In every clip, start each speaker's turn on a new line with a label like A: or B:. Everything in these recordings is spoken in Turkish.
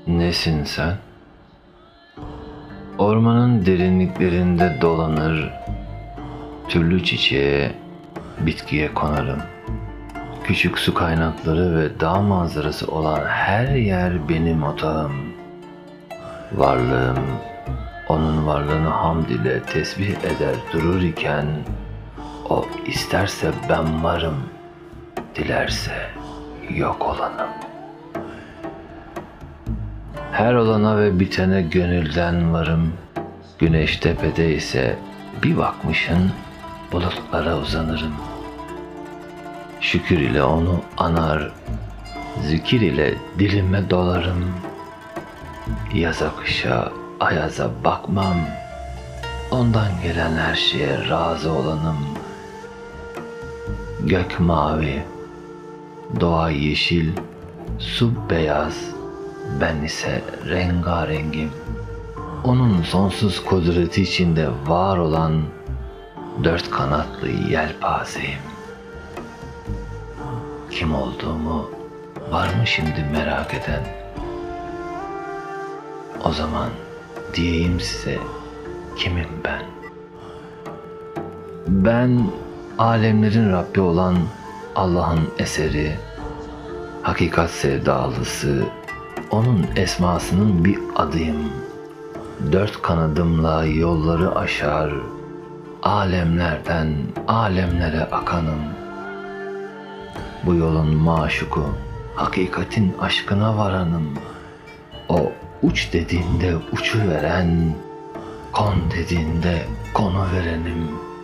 A: Nesin sen? Ormanın derinliklerinde dolanır, türlü çiçeğe, bitkiye konarım. Küçük su kaynakları ve dağ manzarası olan her yer benim otağım. Varlığım, onun varlığını hamd ile tesbih eder durur iken, o isterse ben varım, dilerse yok olanım. Her olana ve bitene gönülden varım. Güneş tepede ise bir bakmışın bulutlara uzanırım. Şükür ile onu anar, zikir ile dilime dolarım. Yaza kışa ayaza bakmam, ondan gelen her şeye razı olanım. Gök mavi, doğa yeşil, su beyaz, ben ise rengarengim. Onun sonsuz kudreti içinde var olan dört kanatlı yelpazeyim. Kim olduğumu var mı şimdi merak eden? O zaman diyeyim size kimim ben? Ben alemlerin Rabbi olan Allah'ın eseri, hakikat sevdalısı, onun esmasının bir adıyım. Dört kanadımla yolları aşar, alemlerden alemlere akanım. Bu yolun maşuku, hakikatin aşkına varanım. O uç dediğinde uçuveren, kon dediğinde konu verenim.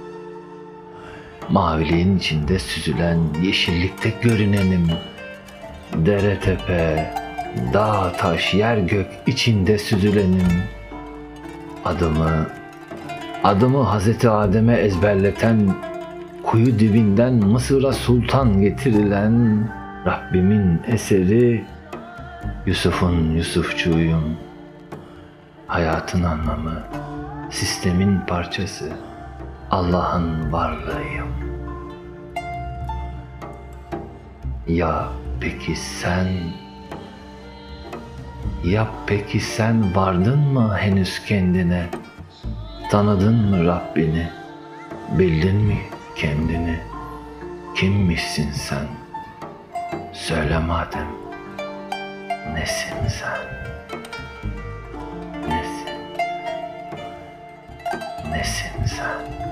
A: Maviliğin içinde süzülen yeşillikte görünenim. Dere tepe, dağ taş yer gök içinde süzülenim. Adımı Hazreti Adem'e ezberleten, kuyu dibinden Mısır'a sultan getirilen Rabbimin eseri, Yusuf'un Yusufçuyum. Hayatın anlamı, sistemin parçası, Allah'ın varlığıyım. Ya peki sen? Ya peki sen vardın mı henüz kendine? Tanıdın mı Rabbini? Bildin mi kendini? Kimmişsin sen? Söyle madem. Nesin sen? Nesin? Nesin sen?